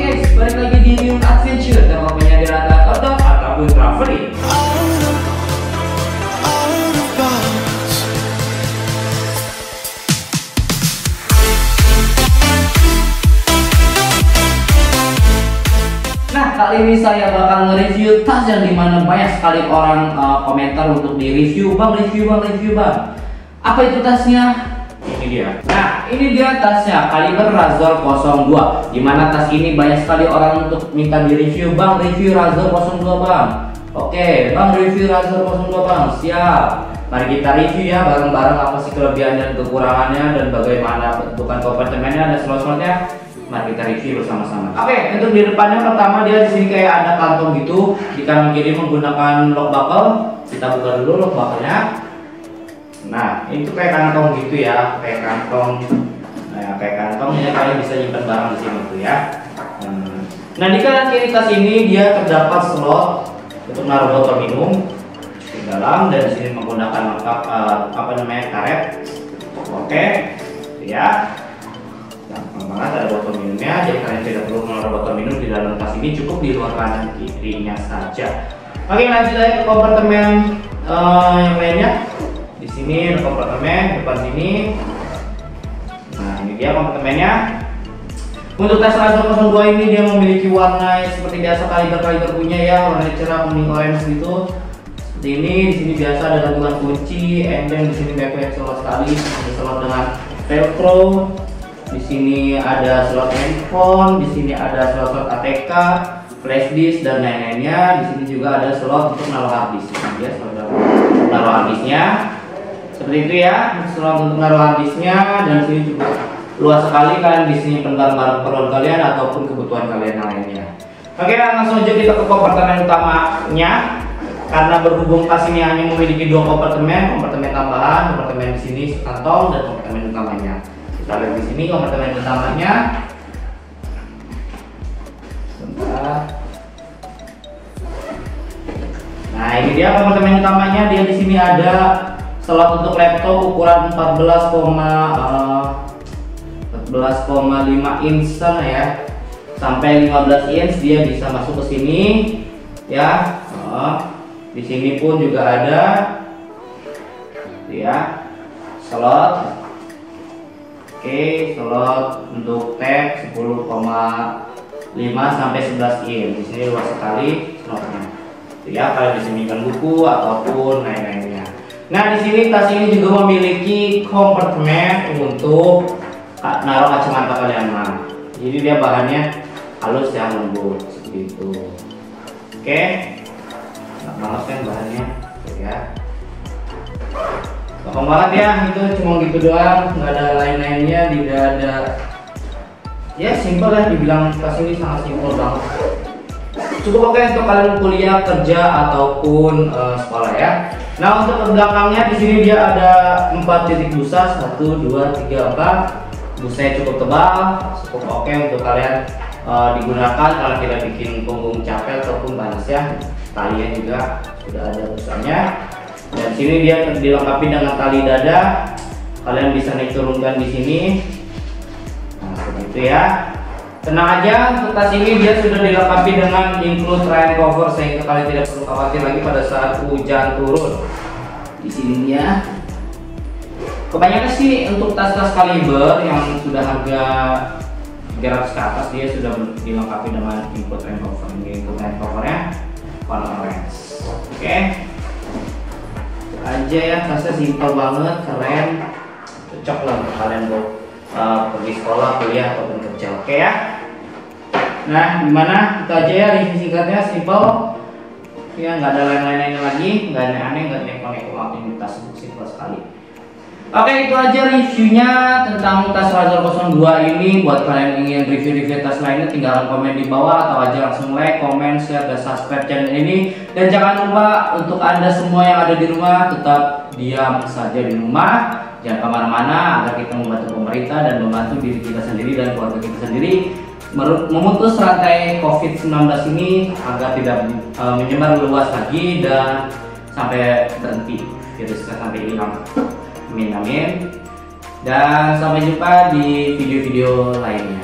guys, balik lagi di New Adventure dan pokoknya di rata outdoor ataupun traveling. Nah, kali ini saya bakal nge-review tas yang dimana banyak sekali orang komentar untuk di-review. Bang, review bang. Apa itu tasnya? Ini dia. Nah, ini dia tasnya kaliber Razor 02. Dimana tas ini banyak sekali orang untuk minta di-review. Bang, review Razor 02 bang. Oke, bang, review Razor 02 bang. Siap. Mari kita review ya bareng-bareng apa sih kelebihan dan kekurangannya dan bagaimana bentukan kompartemennya dan slot-slotnya. Mari kita review bersama-sama. Oke, untuk di depannya pertama dia di sini kayak ada kantong gitu. Di kanan kiri menggunakan lock buckle. Kita buka dulu lock buckle-nya. Nah, itu kayak kantong gitu ya, kayak kantong. Nah, kayak kantong ini kalian bisa nyimpan barang di sini tuh ya. Nah, di kanan kiri tas ini dia terdapat slot untuk naruh botol minum di dalam dan di sini menggunakan karet. Oke, ya. Gampang banget ada botol minumnya, jadi kalian tidak perlu menaruh botol minum di dalam tas ini, cukup di luar kanan kirinya saja. Oke, lanjut aja ke kompartemen yang lainnya. Di sini ada kompartemen depan sini. Nah, ini dia kompartemennya. Untuk tas Razor 02 ini dia memiliki warna seperti biasa kaliber punya ya, warna cerah kuning orange gitu. Seperti ini. Di sini biasa ada gantungan kunci, ending di sini backpack slot sekali, ada slot dengan velcro. Di sini ada slot handphone, di sini ada slot ATK, flash disk dan lain-lainnya. Di sini juga ada slot untuk naruh hard disk. Ini dia slot naruh hard disknya. Seperti itu ya, slot untuk naruh hard disknya, dan sini juga luas sekali, kalian di sini barang-barang keperluan kalian ataupun kebutuhan kalian yang lainnya. Oke, langsung aja kita ke kompartemen utamanya. Karena berhubung tas ini hanya memiliki dua kompartemen tambahan, kompartemen di sini kantong dan kompartemen utamanya. Kita lihat di sini kompartemen utamanya. Sebentar. Nah, ini dia kompartemen utamanya. Dia di sini ada slot untuk laptop ukuran 14,5 inch sana ya, sampai 15 inch dia bisa masuk ke sini ya. Di sini pun juga ada ya slot. Oke, slot untuk tab 10,5 sampai 11 inch. Di sini luas sekali slotnya. Ya, kalian bisa menyimpan buku ataupun lain-lainnya. Nah, di sini tas ini juga memiliki kompartemen untuk naruh kacamata kalian. Nah, jadi dia bahannya halus ya, lembut seperti itu. Oke, nggak malas kan bahannya, ya. Gampang banget ya, itu cuma gitu doang, nggak ada lain-lainnya, tidak ada. Ya, simpel ya, dibilang tas ini sangat simpel banget. Cukup oke untuk kalian kuliah, kerja ataupun sekolah ya. Nah, untuk ke belakangnya di sini dia ada 4 titik busa, 1, 2, 3, 4. Busanya cukup tebal, cukup oke untuk kalian digunakan kalau tidak bikin punggung capek ataupun panas ya. Talinya juga sudah ada busanya. Dan sini dia dilengkapi dengan tali dada. Kalian bisa naik turunkan di sini. Nah, seperti itu ya. Tenang aja, untuk tas ini dia sudah dilengkapi dengan include rain cover sehingga kalian tidak perlu khawatir lagi pada saat hujan turun. Di sini ya. Kebanyakan sih untuk tas-tas kaliber yang sudah harga 300 ke atas dia sudah dilengkapi dengan include rain cover. Ini include rain covernya warna orange. Oke. Aja ya, tasnya simpel banget, keren, cocok lah untuk kalian buat pergi sekolah, kuliah ataupun kerja. Oke ya. Nah, gimana? Itu aja ya review singkatnya, simple. Ya, nggak ada lain-lainnya lagi, nggak aneh-aneh, nggak neko-neko aktivitas, simple sekali. Oke, itu aja reviewnya tentang tas Razor 02 ini. Buat kalian yang ingin review-review tas lainnya, tinggalkan komen di bawah atau aja langsung like, comment, share, dan subscribe channel ini. Dan jangan lupa untuk Anda semua yang ada di rumah tetap diam saja di rumah. Jangan kemana-mana agar kita membantu pemerintah dan membantu diri kita sendiri dan keluarga kita sendiri memutus rantai COVID-19 ini agar tidak menyebar luas lagi dan sampai berhenti virusnya, sampai hilang. Amin amin. Dan sampai jumpa di video-video lainnya.